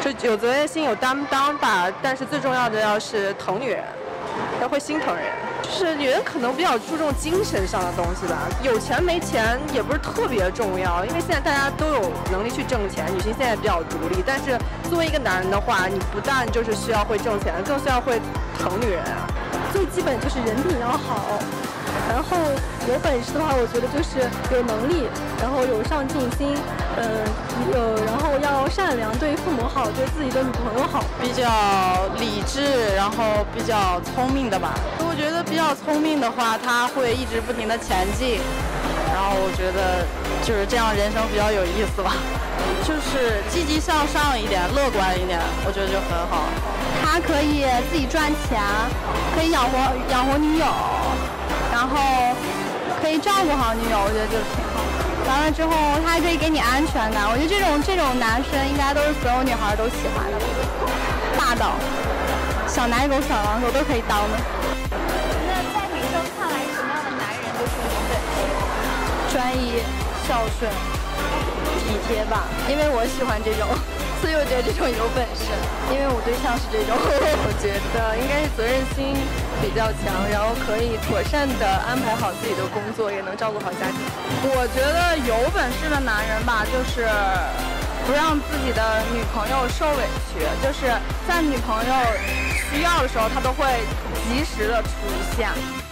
就有责任心、有担当吧。但是最重要的要是疼女人，要会心疼人。就是女人可能比较注重精神上的东西吧，有钱没钱也不是特别重要，因为现在大家都有能力去挣钱，女性现在比较独立。但是作为一个男人的话，你不但就是需要会挣钱，更需要会疼女人啊。 最基本就是人品要好。然后有本事的话，我觉得就是有能力，然后有上进心，然后要善良，对父母好，对自己的女朋友好。 比较理智，然后比较聪明的吧。我觉得比较聪明的话，他会一直不停的前进，然后我觉得就是这样，人生比较有意思吧。就是积极向上一点，乐观一点，我觉得就很好。 他可以自己赚钱，可以养活女友。然后可以照顾好女友，我觉得就挺好。完了之后，他还可以给你安全感。我觉得这种男生应该都是所有女孩都喜欢的，霸道、小奶狗、小狼狗都可以当的。 那在女生看来，什么样的男人就是有本事？ 专一、孝顺、体贴吧，因为我喜欢这种。所以我觉得这种有本事，因为我对象是这种。 我觉得应该是责任心比较强，然后可以妥善的安排好自己的工作，也能照顾好家庭。 我觉得有本事的男人吧，就是不让自己的女朋友受委屈，就是在女朋友需要的时候，他都会及时的出现。